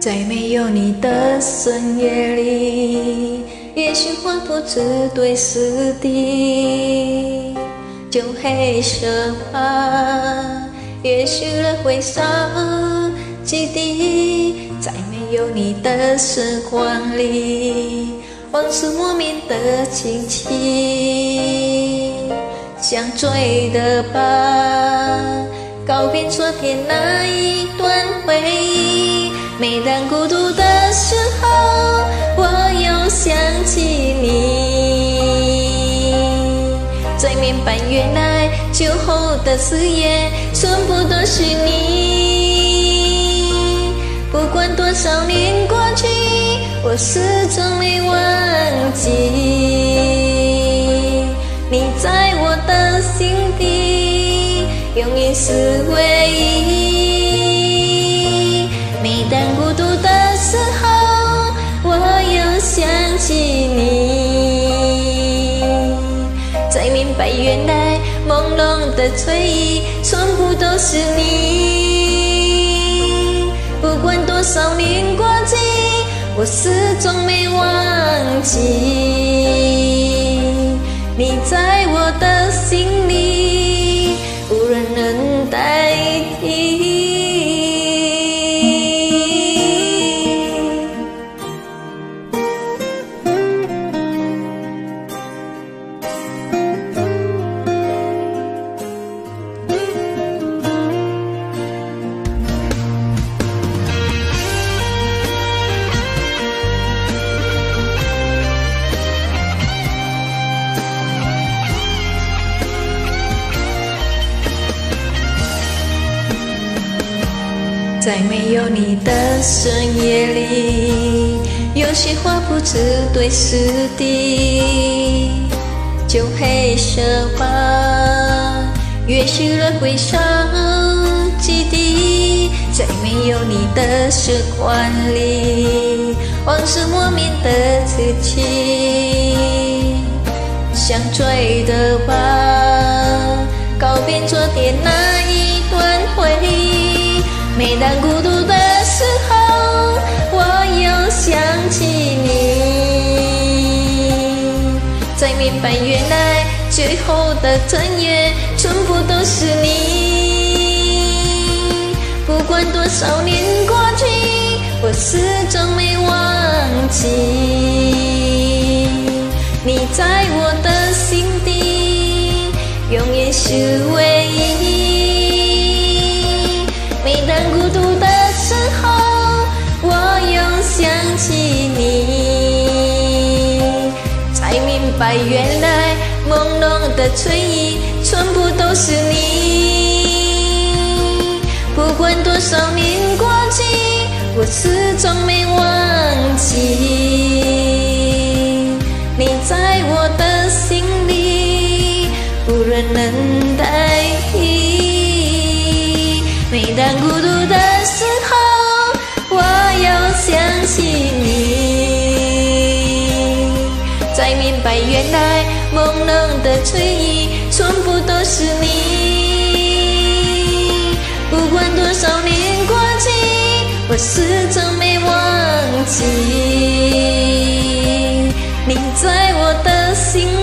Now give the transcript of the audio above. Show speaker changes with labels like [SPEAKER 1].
[SPEAKER 1] 在没有你的深夜里，也许划不出对死敌，就黑色吧，也许了会少几滴。在没有你的时光里，往事莫名的清晰，像醉的吧，告别昨天那一段回忆。每当孤独的时候，我又想起你，才明白原来酒后的誓言全部都是你。不管多少年过去，我始终没忘记你，在我的心底永远是唯一。每当孤独的时候，我又想起你，才明白原来朦胧的醉意全部都是你。不管多少年过去，我始终没忘记你，在我的心里无人能代替。在没有你的深夜里，有些话不知对是敌，就黑色吧，也许了会少几滴。在没有你的时光里，往事莫名的刺激，像醉的吧，告别昨天那一段回忆。每当孤独的时候，我又想起你，才明白原来最后的真言全部都是你。不管多少年过去，我始终没忘记你，在我的心底永远是唯一。每当孤独的时候，我又想起你，才明白原来朦胧的醉意全部都是你。不管多少年过去，我始终没忘记你，在我的心里无人能代替。每当孤独的时候，我又想起你，才明白原来朦胧的醉意全部都是你。不管多少年过去，我始终没忘记你，在我的心